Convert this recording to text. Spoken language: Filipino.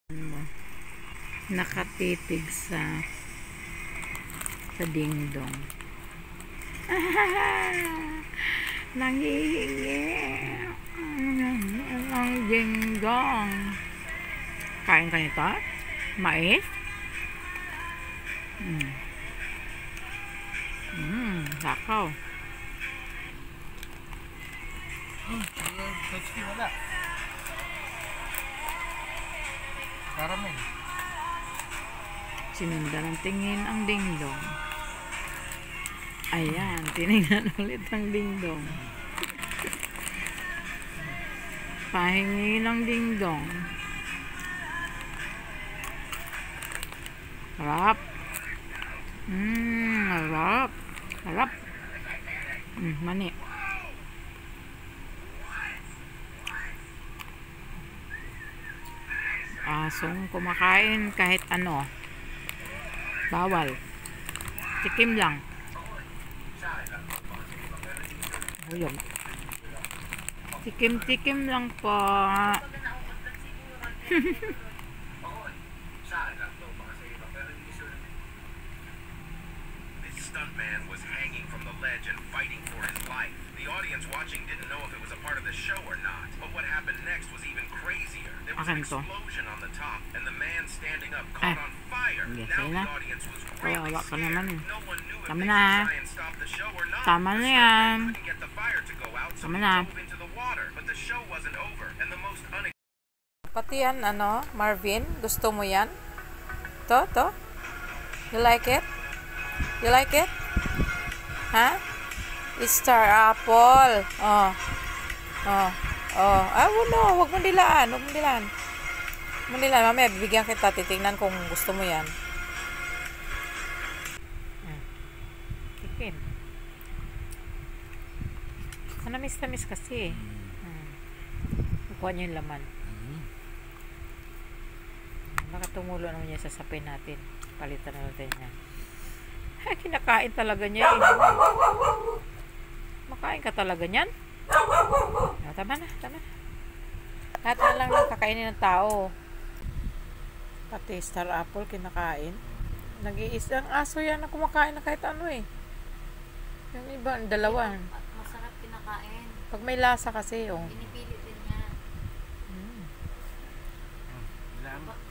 mo nakatitig sa dingdong. Nanghihingi ang dingdong. Kain ka nito? Mais? Sakaw. Wala. Karaming. Sinunda ng tingin ang dingdong. Ayan, tinignan ulit ang dingdong. Pahingi ng dingdong. Harap. Harap. Harap. Mani. Asong kumakain kahit ano. Bawal. Tikim lang. Uyog. Tikim-tikim lang po. Stuntman was hanging from the ledge and fighting for his life. The audience watching didn't know if it was a part of the show or not. But what happened next was even crazier. There was an explosion on the top, and the man standing up caught on fire. Now the audience was really scared. No one knew if they could try and stop the show or not. Tama na yan. Couldn't get the fire to go out, so Tama he na. dove into the water. But the show wasn't over, and the most Pati yan, ano, Marvin, gusto mo yan? To? You like it? You like it? Ha? It's star apple. Oh. No, wag mo dilaan. Wag mo dilaan. Mamaya, bibigyan kita. Titingnan kung gusto mo yan. Tikim. Manamis-tamis kasi. Kukuha niyo yung laman. Baka tumulo naman niya sa sapin natin. Palitan na natin niya. Kinakain talaga niya. Makain ka talaga niyan? Tama na. Lahat na lang kakainin ng tao. Pati star apple kinakain. Nag-iisang aso yan na kumakain na kahit ano eh. Yung iba, dalawa. Masarap kinakain. Pag may lasa kasi, Pinipilit din niya.